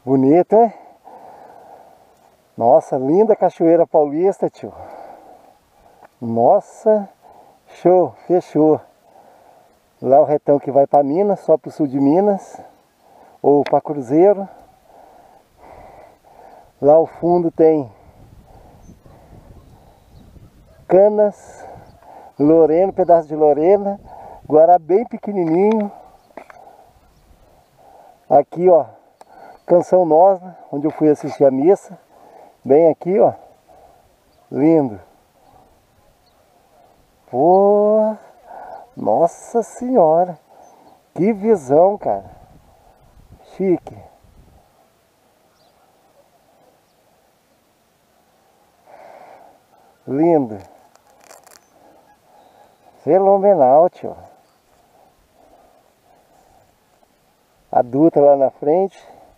Bonito, hein? Nossa, linda Cachoeira Paulista, tio. Nossa, show, fechou. Lá o retão que vai para Minas, só para o sul de Minas, ou para Cruzeiro. Lá ao fundo tem Canas, Lorena, pedaço de Lorena, Guará bem pequenininho. Aqui, ó, Canção Nossa, onde eu fui assistir a missa. Bem aqui, ó. Lindo. Pô, nossa senhora. Que visão, cara. Chique. Lindo. Fenomenal, tio. A Dutra lá na frente.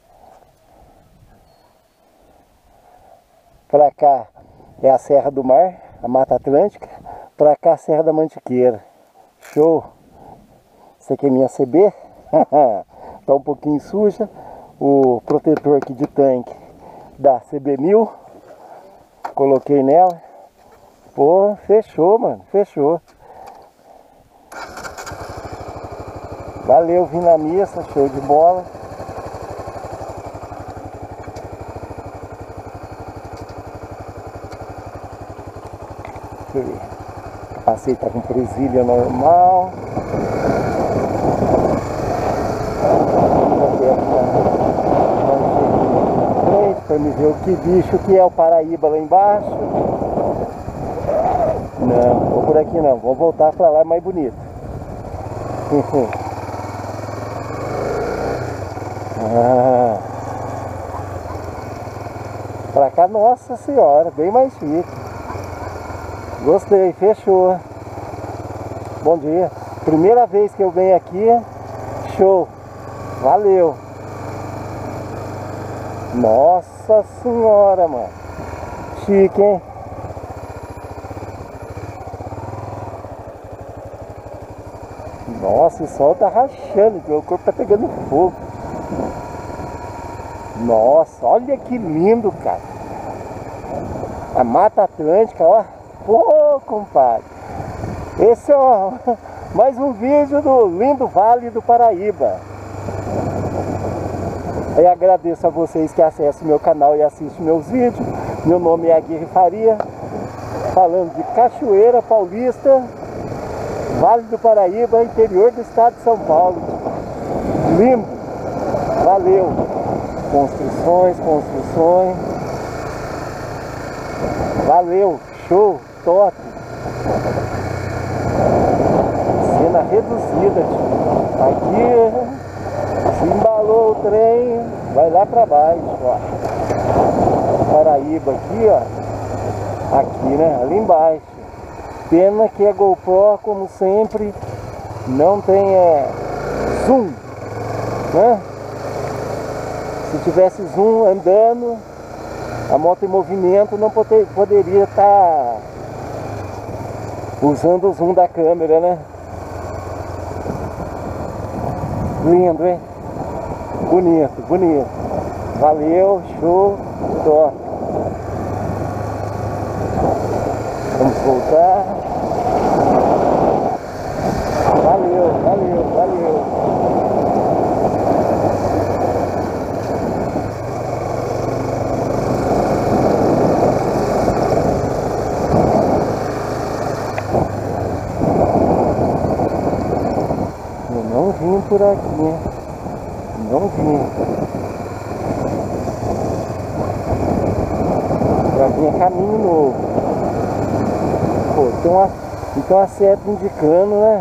Pra cá é a Serra do Mar, a Mata Atlântica. Pra cá a Serra da Mantiqueira. Show! Essa aqui é minha CB. Tá um pouquinho suja. O protetor aqui de tanque da CB1000. Coloquei nela. Pô, fechou, mano. Fechou. Valeu, vim na missa. Show de bola. O capacete tá com presilha normal. Para me ver o que bicho que é o Paraíba lá embaixo. Não, vou por aqui não. Vamos voltar para lá, mais bonito. Pra cá, nossa senhora, bem mais chique. Gostei, fechou. Bom dia. Primeira vez que eu venho aqui, show. Valeu. Nossa senhora, mano. Chique, hein? Nossa, o sol tá rachando, meu corpo tá pegando fogo. Nossa, olha que lindo, cara. A Mata Atlântica, ó. Pô, compadre. Esse é ó, mais um vídeo do lindo Vale do Paraíba. Eu agradeço a vocês que acessam meu canal e assistem meus vídeos. Meu nome é Aguirre Faria, falando de Cachoeira Paulista, Vale do Paraíba, interior do estado de São Paulo. Lindo! Valeu! Construções, construções. Valeu! Show! Top! Cena reduzida, tio. Aqui, se embalou o trem, vai lá pra baixo, ó. Paraíba aqui, ó. Aqui, né? Ali embaixo. Pena que a GoPro, como sempre, não tem zoom, né? Se tivesse zoom andando, a moto em movimento não poderia estar usando o zoom da câmera, né? Lindo, hein? Bonito, bonito. Valeu, show, top. Vamos voltar. Valeu, valeu, valeu. Eu não vim por aqui, não vim. Já vinha caminho novo. Pô, tem uma seta indicando, né?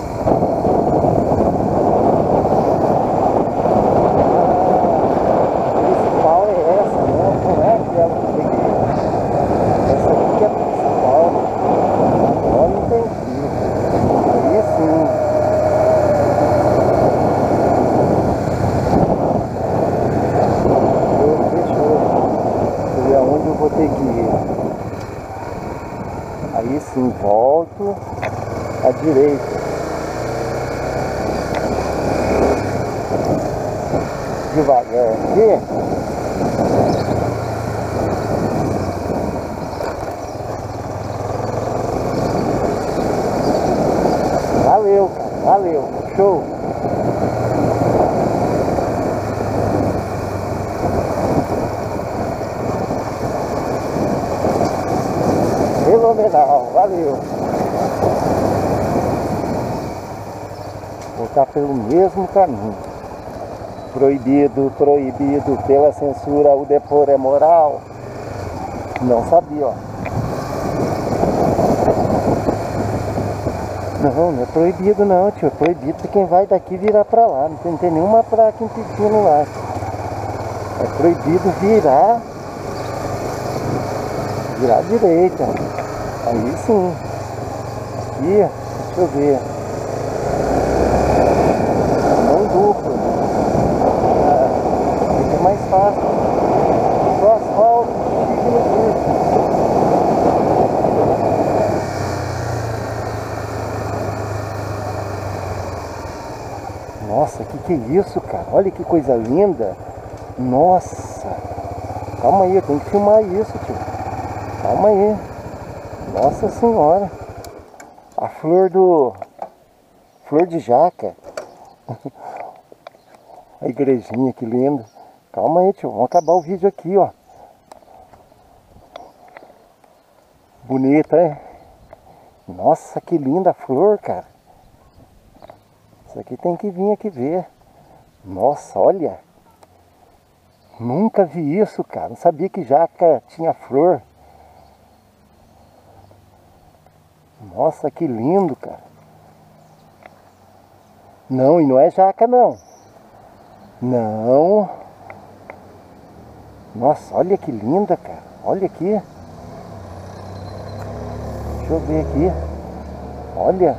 A principal é essa, né? Não é aquela que eu peguei. Essa aqui que é a principal. Agora não tem fio. Aí sim. Fechou. Deixa eu ver aonde eu vou ter que ir. Aí sim, volto à direita. devagar aqui. Valeu, cara, valeu, show! Fenomenal, valeu! Vou voltar pelo mesmo caminho. Proibido, proibido pela censura, o depor é moral. Não sabia, ó. Não, não é proibido não, tio. É proibido pra quem vai daqui virar pra lá. Não tem nenhuma placa impedindo lá. É proibido virar à direita. Aí sim. Aqui, deixa eu ver. Mão dupla. Fica mais fácil. Só asfalto, fica no curso. Nossa, que é isso, cara? Olha que coisa linda. Nossa. Calma aí, eu tenho que filmar isso, tio. Calma aí. Nossa senhora. A flor de jaca. A igrejinha, que linda. Calma aí, tio. Vamos acabar o vídeo aqui, ó. Bonita, hein? Nossa, que linda a flor, cara. Isso aqui tem que vir aqui ver. Nossa, olha. Nunca vi isso, cara. Não sabia que jaca tinha flor. Nossa, que lindo, cara. Não, e não é jaca, não. Não. Nossa, olha que linda, cara. Olha aqui. Deixa eu ver aqui. Olha.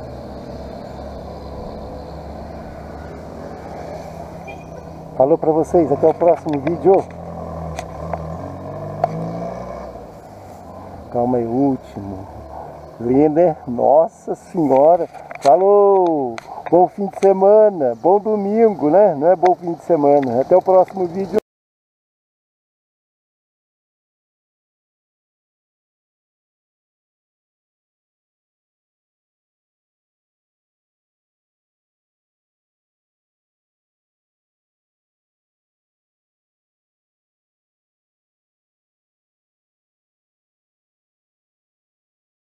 Falou pra vocês, até o próximo vídeo. Calma aí, último. Linda, hein? Nossa senhora. Falou. Bom fim de semana. Bom domingo, né? Não é bom fim de semana. Até o próximo vídeo.